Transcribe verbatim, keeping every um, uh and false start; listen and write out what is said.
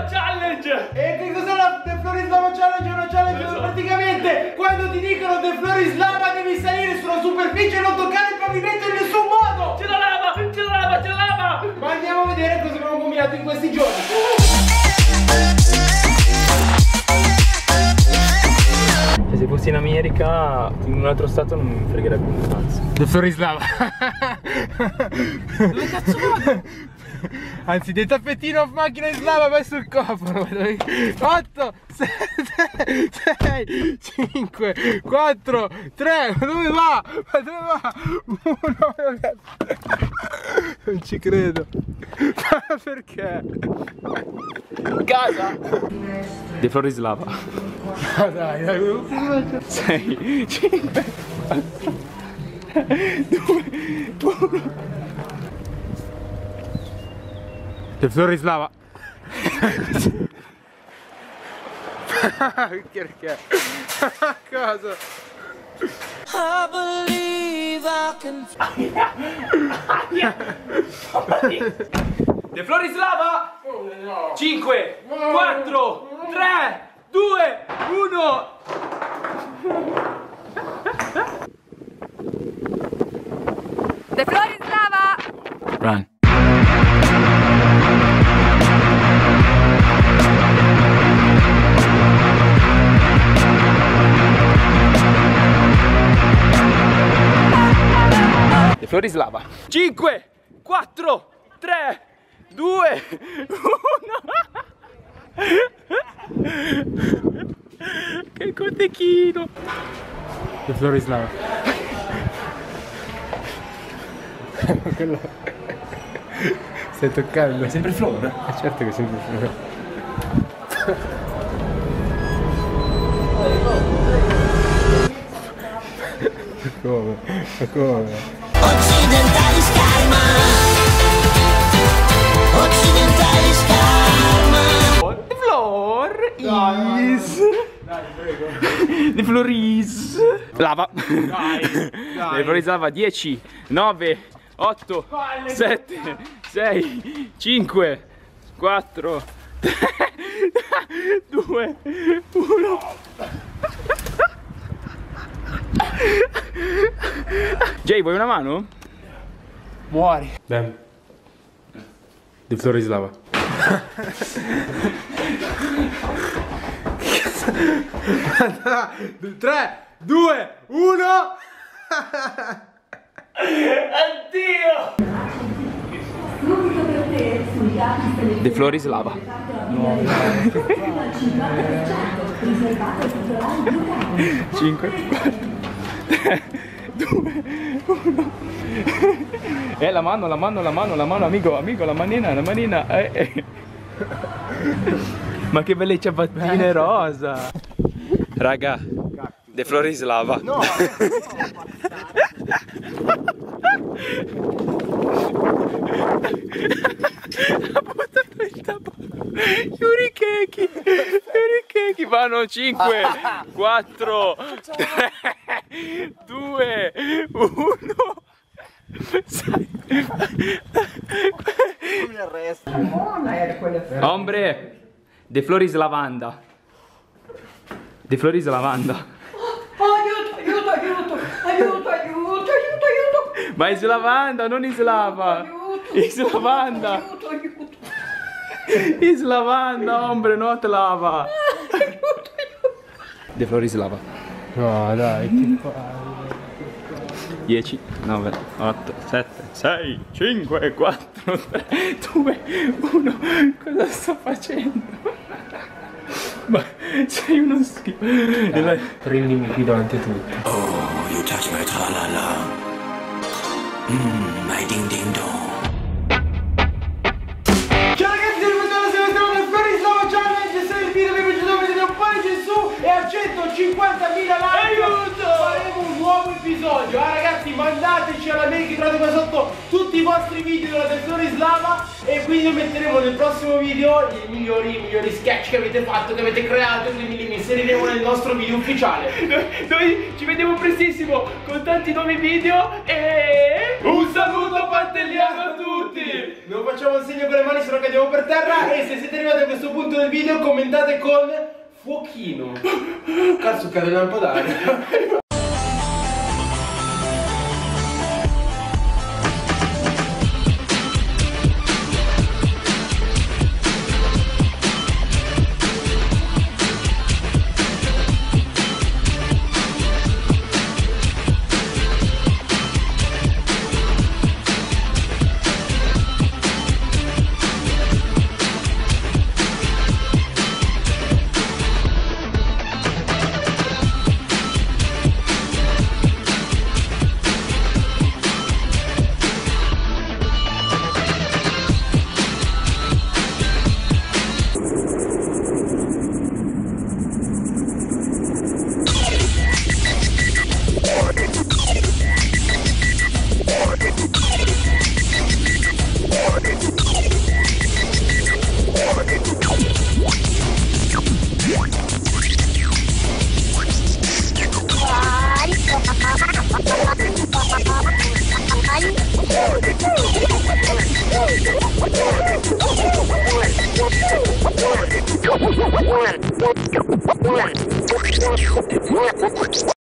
Slava Challenge! E che cos'è la The Florislava Challenge? È una challenge Esatto. Praticamente quando ti dicono The Florislava devi salire sulla superficie e non toccare il pavimento in nessun modo! C'è la lava! C'è la lava! C'è la lava! Ma andiamo a vedere cosa abbiamo combinato in questi giorni. Cioè, se fossi in America, in un altro stato non mi fregherebbe un cazzo. The Florislava. Dove cazzo vado? Anzi, del tappetino macchina in slava, vai sul cofano. otto, sette, sei, cinque, quattro, tre. Ma dove va? Ma dove va? uno. Non ci credo. Ma perché? Casa! De Florislava. Ma dai, dai. sei, cinque, quattro, tre, due, uno. The Florislava. Perché? Cosa? I believe I can. De Florislava! cinque, quattro, tre, due, uno. De Florislava! Run. De Florislava. cinque, quattro, tre, due, uno. Che cotechino. The Florislava. Quello... Stai toccando? È sempre Flor? Eh, certo che è sempre Flor. Come? Ma come? Occidentali Scarma. Occidentali Scarma. Flor is. Dai, prego. De Floris. Lava. Dai, dai. De Florislava dieci, nove, otto, sette, sei, cinque, quattro, tre, due, uno. Jay, vuoi una mano? Muori. Damn. The Florislava. tre, due, uno. Addio! De Florislava. cinque, quattro, tre, due, uno. Eh, la mano, la mano, la mano, la mano, amico, amico, la manina, la manina. Eh, eh. Ma che belle ciabattine rosa. Raga, De Florislava. No, no, Ha buttato il tappo. Yuri Keki. Yuri Keki. Vanno cinque, quattro, tre, due, uno. Mi arresto. Ombre. De Floris Lavanda. De Floris Lavanda. Aiuto, aiuto, aiuto, aiuto, aiuto, aiuto, aiuto. Ma is lavanda, non is lava. Is lavanda. Aiuto, aiuto. Is lavanda, ombre, not lava. De Floris Lava. no, dai, che palle. dieci, nove, otto, sette, sei, cinque, quattro, tre, due, uno. Cosa sto facendo? Ma sei uno schifo. E la- Prendimi davanti a tutti. Oh, you touch my tralala. Mmm, my ding ding dong. Ciao ragazzi, benvenuti alla seconda del Florislava Challenge. Se il video vi è piaciuto mettete un pollice in su e a centocinquantamila like Aiuto! faremo un nuovo episodio. Ah ragazzi, mandateci alla mail che trovate qua sotto tutti i vostri video della del Florislava e quindi metteremo nel prossimo video i migliori, i migliori sketch che avete fatto, che avete creato, quindi li inseriremo nel nostro video ufficiale. Noi, noi ci vediamo prestissimo con tanti nuovi video e un saluto pantelliano a tutti! non facciamo il segno con le mani, sennò cadiamo per terra. E se siete arrivati a questo punto del video, commentate con fuochino. Cazzo, cade una lampadare. One.